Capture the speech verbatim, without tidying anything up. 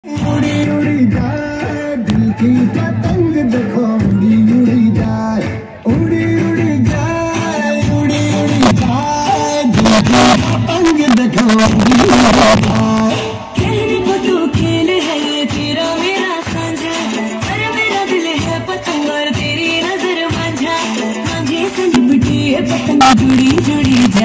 उड़ी उड़ी जाए दिल की पतंग देखो, उड़ी उड़ी जाए, उड़ी उड़ी जाए, उड़ी उड़ी जाए दिल की पतंग देखो, उड़ी उड़ी जाए। कहने को तो खेल है ये तेरा मेरा साझा, पर मेरा दिल है पतंग और तेरी नजर मांझा। मांझे से लिपटी है पतंग जुड़ी जुड़ी जाए।